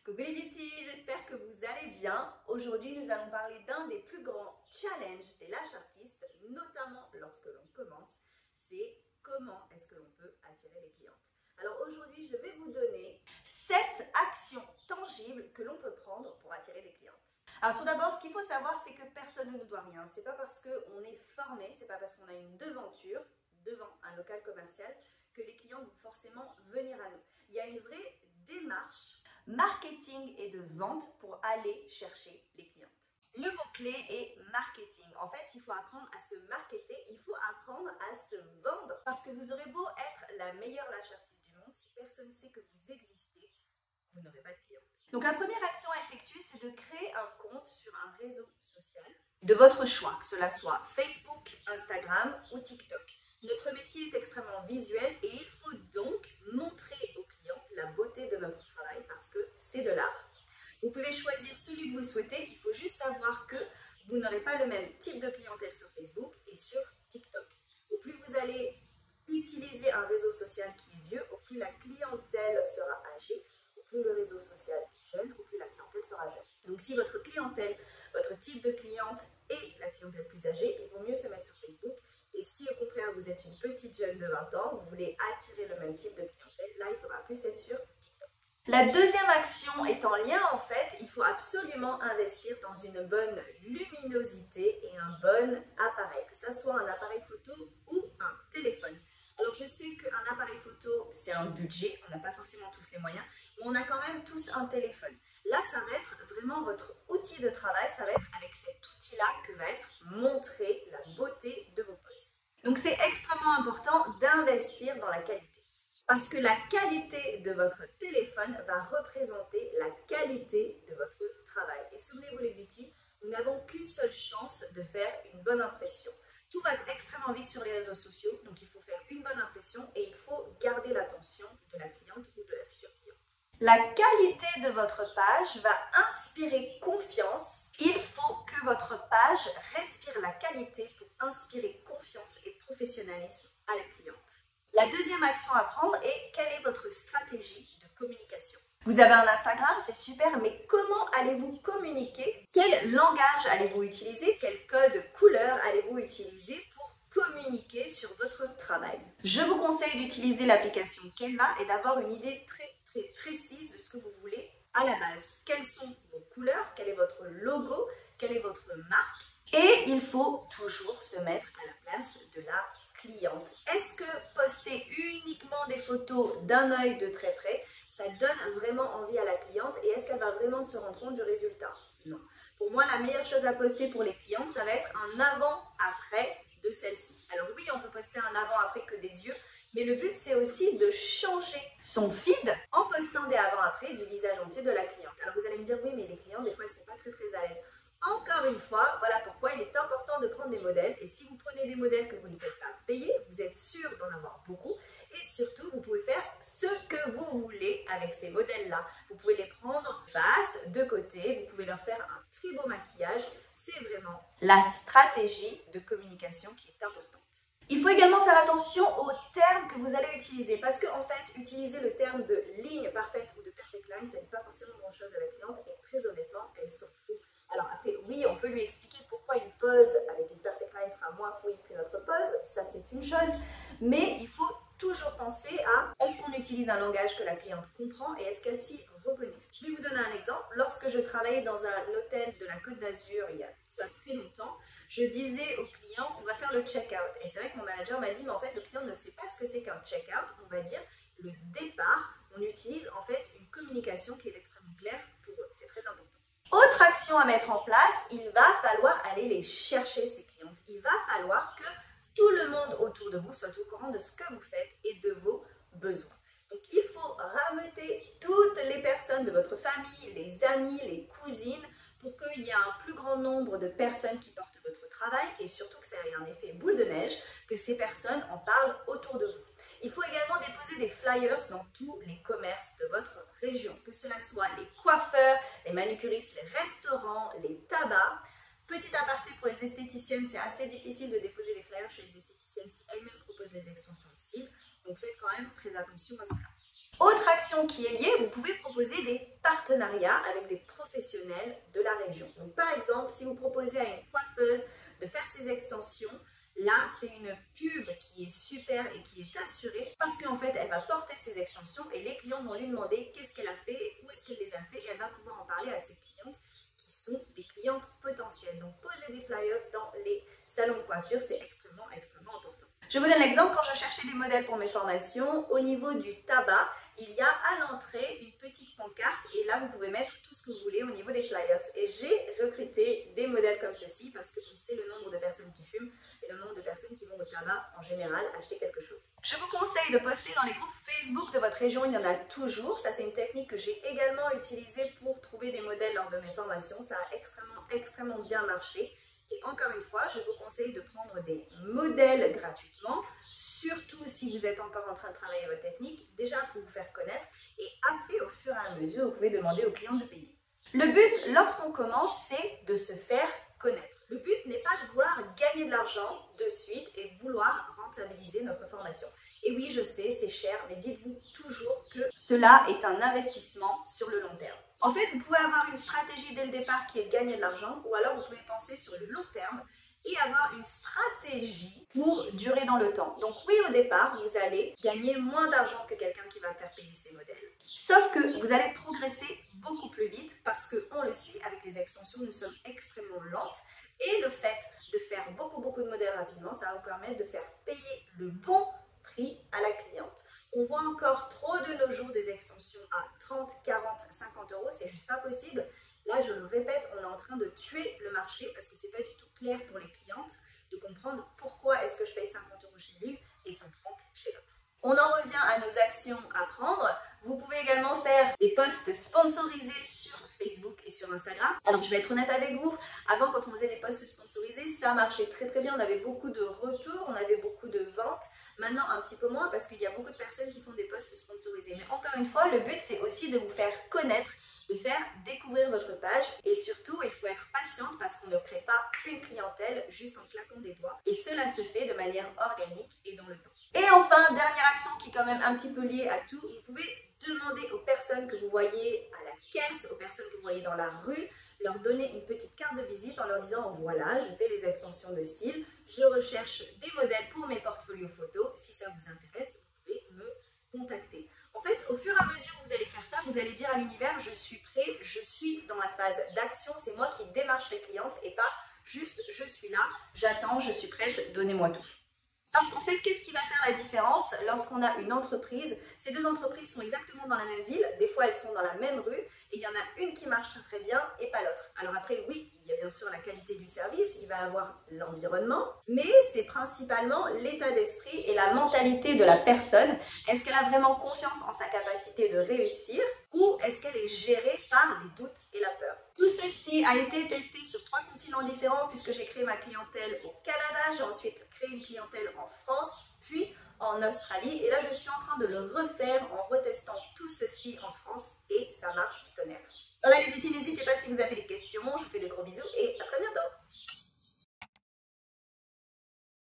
Coucou les beauty, j'espère que vous allez bien. Aujourd'hui, nous allons parler d'un des plus grands challenges des lash artistes, notamment lorsque l'on commence, c'est comment est-ce que l'on peut attirer les clientes. Alors aujourd'hui, je vais vous donner 7 actions tangibles que l'on peut prendre pour attirer des clientes. Alors tout d'abord, ce qu'il faut savoir, c'est que personne ne nous doit rien. C'est pas parce qu'on est formé, c'est pas parce qu'on a une devanture devant un local commercial que les clients vont forcément venir à nous. Il y a une vraie démarche marketing et de vente pour aller chercher les clientes. Le mot-clé est marketing. En fait, il faut apprendre à se marketer, il faut apprendre à se vendre. Parce que vous aurez beau être la meilleure lash artiste du monde, si personne ne sait que vous existez, vous n'aurez pas de clientes. Donc la première action à effectuer, c'est de créer un compte sur un réseau social de votre choix, que cela soit Facebook, Instagram ou TikTok. Notre métier est extrêmement visuel et il faut donc montrer aux clientes la beauté de notre travail parce que c'est de l'art. Vous pouvez choisir celui que vous souhaitez, il faut juste savoir que vous n'aurez pas le même type de clientèle sur Facebook et sur TikTok. Au plus vous allez utiliser un réseau social qui est vieux, au plus la clientèle sera âgée, au plus le réseau social est jeune, au plus la clientèle sera jeune. Donc si votre clientèle, votre type de cliente est la clientèle plus âgée, il vaut mieux se mettre sur Facebook. Et si au contraire vous êtes une petite jeune de 20 ans, vous voulez attirer le même type de clientèle, là il faudra plus être sur TikTok. La deuxième action est en lien en fait, il faut absolument investir dans une bonne luminosité et un bon appareil, que ce soit un appareil photo ou un téléphone. Alors je sais qu'un appareil photo c'est un budget, on n'a pas forcément tous les moyens, mais on a quand même tous un téléphone. Là ça va être vraiment votre outil de travail, ça va être avec cet outil-là que va être montrée la beauté de vos poses. Donc c'est extrêmement important d'investir dans la qualité. Parce que la qualité de votre téléphone va représenter la qualité de votre travail. Et souvenez-vous les beauty, nous n'avons qu'une seule chance de faire une bonne impression. Tout va être extrêmement vite sur les réseaux sociaux, donc il faut faire une bonne impression et il faut garder l'attention de la cliente ou de la future cliente. La qualité de votre page va inspirer confiance. Il faut que votre page respire la qualité pour inspirer confiance et professionnalisme à la cliente. La deuxième action à prendre est quelle est votre stratégie de communication. Vous avez un Instagram, c'est super, mais comment allez-vous communiquer? Quel langage allez-vous utiliser? Quel code couleur allez-vous utiliser pour communiquer sur votre travail? Je vous conseille d'utiliser l'application Canva et d'avoir une idée très précise de ce que vous voulez à la base. Quelles sont vos couleurs? Quel est votre logo? Quelle est votre marque? Et il faut toujours se mettre à la place de la cliente. Est-ce que poster uniquement des photos d'un œil de très près, ça donne vraiment envie à la cliente et est-ce qu'elle va vraiment se rendre compte du résultat? Non. Pour moi, la meilleure chose à poster pour les clientes, ça va être un avant-après de celle-ci. Alors oui, on peut poster un avant-après que des yeux, mais le but, c'est aussi de changer son feed en postant des avant-après du visage entier de la cliente. Alors vous allez me dire, oui, mais les clientes, des fois, elles ne sont pas très à l'aise. Encore une fois, voilà pourquoi il est important de prendre des modèles. Et si vous prenez des modèles que vous ne faites pas payer, vous êtes sûr d'en avoir beaucoup. Et surtout, vous pouvez faire ce que vous voulez avec ces modèles-là. Vous pouvez les prendre face, de côté, vous pouvez leur faire un très beau maquillage. C'est vraiment la stratégie de communication qui est importante. Il faut également faire attention aux termes que vous allez utiliser parce qu'en fait, utiliser le terme de ligne parfaite ou de perfect line, ça ne dit pas forcément grand-chose à la cliente et très honnêtement, elle s'en fout. Alors après, oui, on peut lui expliquer pourquoi une pose avec une perfect line fera moins fouillis qu'une autre pose, ça c'est une chose, mais il faut toujours penser à est-ce qu'on utilise un langage que la cliente comprend et est-ce qu'elle s'y reconnaît. Je vais vous donner un exemple. Lorsque je travaillais dans un hôtel de la Côte d'Azur il y a ça très longtemps, je disais aux clients, on va faire le check-out. Et c'est vrai que mon manager m'a dit, mais en fait, le client ne sait pas ce que c'est qu'un check-out. On va dire le départ. On utilise en fait une communication qui est extrêmement claire pour eux. C'est très important. Autre action à mettre en place, il va falloir aller les chercher, ces clientes. Il va falloir que tout le monde autour de vous soit au courant de ce que vous faites et de vos besoins. Donc, il faut rameuter toutes les personnes de votre famille, les amis, les cousines, pour qu'il y ait un plus grand nombre de personnes qui portent votre travail et surtout que ça ait un effet boule de neige, que ces personnes en parlent autour de vous. Il faut également déposer des flyers dans tous les commerces de votre région, que cela soit les coiffeurs, les manucuristes, les restaurants, les tabacs. Petit aparté pour les esthéticiennes, c'est assez difficile de déposer des flyers chez les esthéticiennes si elles-mêmes proposent des extensions de cils, donc faites quand même très attention à cela. Autre action qui est liée, vous pouvez proposer des partenariats avec des professionnels de la région. Donc par exemple, si vous proposez à une coiffeuse de faire ses extensions, là c'est une pub qui est super et qui est assurée parce qu'en fait elle va porter ses extensions et les clients vont lui demander qu'est-ce qu'elle a fait, où est-ce qu'elle les a fait et elle va pouvoir en parler à ses clientes qui sont des clientes potentielles. Donc poser des flyers dans les salons de coiffure, c'est extrêmement important. Je vous donne l'exemple, quand je cherchais des modèles pour mes formations, au niveau du tabac, il y a à l'entrée une petite pancarte et là vous pouvez mettre tout ce que vous voulez au niveau des flyers. Et j'ai recruté des modèles comme ceci parce qu'on sait le nombre de personnes qui fument et le nombre de personnes qui vont au tabac en général acheter quelque chose. Je vous conseille de poster dans les groupes Facebook de votre région, il y en a toujours. Ça c'est une technique que j'ai également utilisée pour trouver des modèles lors de mes formations. Ça a extrêmement bien marché. Et encore une fois, je vous conseille de prendre des modèles gratuitement, surtout si vous êtes encore en train de travailler votre technique, déjà pour vous faire connaître, et après, au fur et à mesure, vous pouvez demander aux clients de payer. Le but, lorsqu'on commence, c'est de se faire connaître. Le but n'est pas de vouloir gagner de l'argent de suite et vouloir rentabiliser notre formation. Et oui, je sais, c'est cher, mais dites-vous toujours que cela est un investissement sur le long terme. En fait, vous pouvez avoir une stratégie dès le départ qui est de gagner de l'argent, ou alors vous pouvez penser sur le long terme et avoir une stratégie pour durer dans le temps. Donc oui, au départ, vous allez gagner moins d'argent que quelqu'un qui va faire payer ses modèles. Sauf que vous allez progresser beaucoup plus vite parce qu'on le sait, avec les extensions, nous sommes extrêmement lentes. Et le fait de faire beaucoup de modèles rapidement, ça va vous permettre de faire payer le bon prix à la cliente. On voit encore trop de nos jours des extensions à 30, 40, 50 euros, c'est juste pas possible. Là, je le répète, on est en train de tuer le marché parce que c'est pas du tout clair pour les clientes de comprendre pourquoi est-ce que je paye 50 euros chez lui et 130 chez l'autre. On en revient à nos actions à prendre. Vous pouvez également faire des posts sponsorisés sur Facebook et sur Instagram. Alors je vais être honnête avec vous, avant quand on faisait des posts sponsorisés, ça marchait très bien, on avait beaucoup de retours, on avait beaucoup de ventes. Maintenant un petit peu moins parce qu'il y a beaucoup de personnes qui font des posts sponsorisés. Mais encore une fois, le but c'est aussi de vous faire connaître, de faire découvrir votre page et surtout il faut être patient parce qu'on ne crée pas une clientèle juste en claquant des doigts et cela se fait de manière organique et dans le temps. Et enfin, dernière action qui est quand même un petit peu liée à tout, vous pouvez demander aux personnes que vous voyez à la caisse, aux personnes que vous voyez dans la rue, leur donner une petite carte de visite en leur disant voilà, je fais les extensions de cils, je recherche des modèles pour mes portfolios photos, si ça vous intéresse, vous pouvez me contacter. En fait, au fur et à mesure que vous allez faire ça, vous allez dire à l'univers je suis prêt, je suis dans la phase d'action, c'est moi qui démarche les clientes et pas juste je suis là, j'attends, je suis prête, donnez-moi tout. Parce qu'en fait, qu'est-ce qui va faire la différence lorsqu'on a une entreprise? Ces deux entreprises sont exactement dans la même ville, des fois elles sont dans la même rue, et il y en a une qui marche très bien et pas l'autre. Alors après, oui, il y a bien sûr la qualité du service, il va avoir l'environnement, mais c'est principalement l'état d'esprit et la mentalité de la personne. Est-ce qu'elle a vraiment confiance en sa capacité de réussir ou est-ce qu'elle est gérée par les doutes et la peur? Tout ceci a été testé sur 3 continents différents puisque j'ai créé ma clientèle au Canada, j'ai ensuite créé une clientèle en France, puis en Australie et là je suis en train de le refaire en retestant tout ceci en France.